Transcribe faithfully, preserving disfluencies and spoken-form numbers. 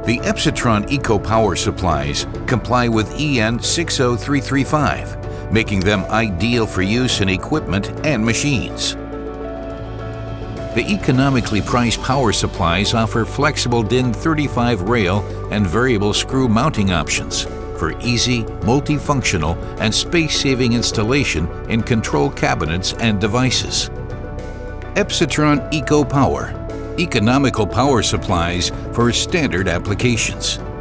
The EPSITRON Eco Power Supplies comply with E N six oh three three five, making them ideal for use in equipment and machines. The economically priced power supplies offer flexible D I N thirty-five rail and variable screw mounting options for easy, multifunctional, and space-saving installation in control cabinets and devices. EPSITRON Eco Power, economical power supplies for standard applications.